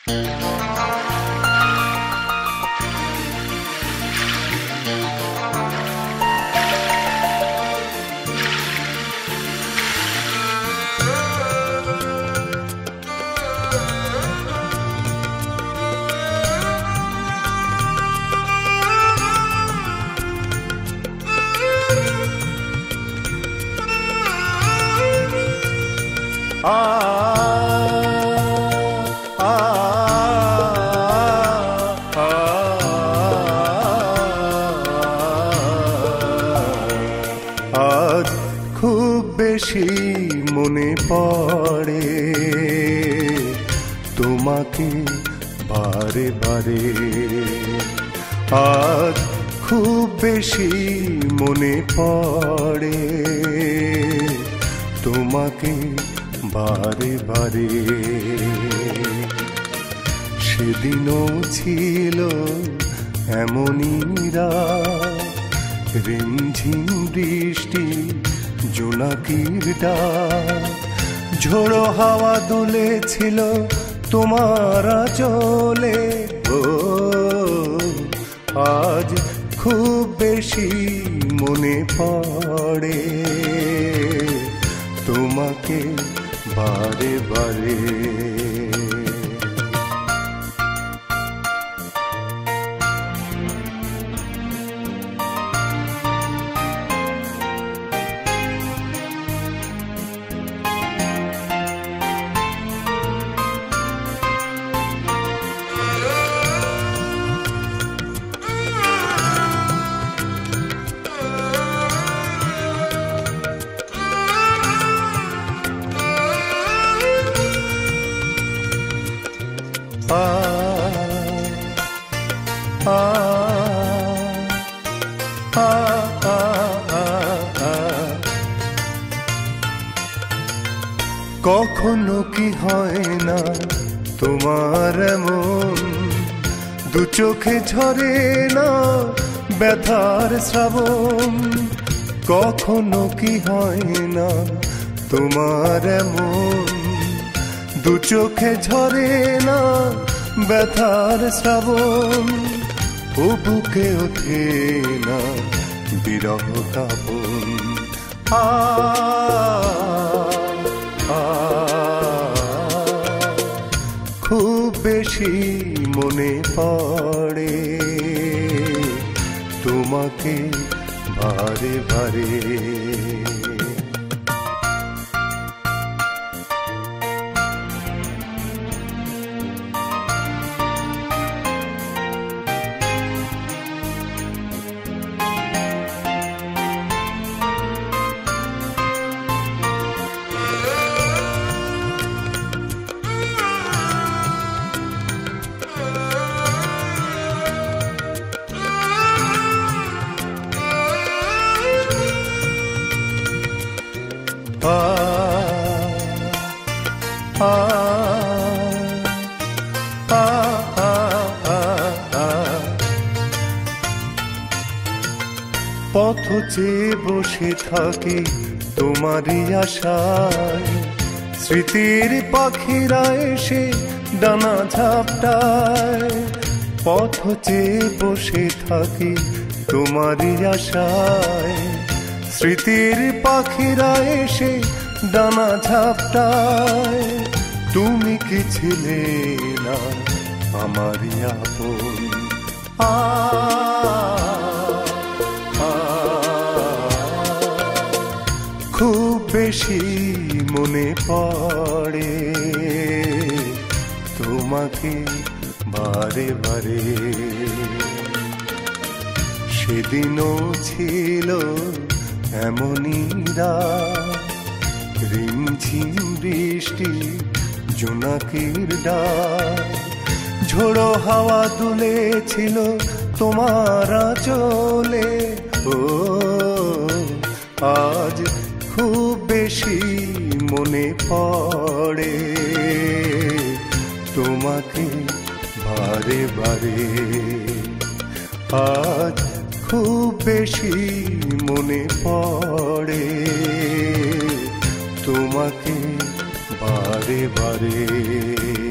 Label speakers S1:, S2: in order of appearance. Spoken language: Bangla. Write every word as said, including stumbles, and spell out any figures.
S1: আজ খুব বেশি মনে পড়ে তোমাকে বারে বারে, আজ খুব বেশি মনে পড়ে তোমাকে বারে বারে। সেদিনও ছিল এমনই রাত, রিমঝিম বৃষ্টি জোনাকির ডাক, ঝোড়ো হাওয়া দুলেছিল তোমার আঁচলে। ও আজ খুব বেশি মনে পড়ে তোমাকে বারে বারে। কখনো কি হয় না তোমার মন, দু চোখে ঝরে না ব্যথার শ্রাবণ। কখনো কি হয় না তোমার মন, দু চোখে ঝরে না ব্যথার শ্রাবণ। ও বুকে ওঠে না বিরহ তাপন। আ খুব বেশি মনে পড়ে তোমাকে বারে বারে। পথ চেয়ে বসে থাকি তোমারই আশায়, স্মৃতির পাখিরা এসে ডানা ঝাপটায়। পথ চেয়ে বসে থাকি তোমারই আশায়, স্মৃতির পাখিরা এসে ডানা ঝাপটায়। তুমি কি ছিলে না আমারই আপন। আ খুব বেশি মনে পড়ে তোমাকে বারে বারে। সেদিনও ছিল এমনই রাত, রিমঝিম বৃষ্টি জোনাকির ডাক, ঝোড়ো হাওয়া দুলেছিল তোমার আঁচলে। ও আজ খুব বেশি মনে পড়ে তোমাকে বারে বারে। আজ খুব বেশি মনে পড়ে তোমাকে বারে বারে।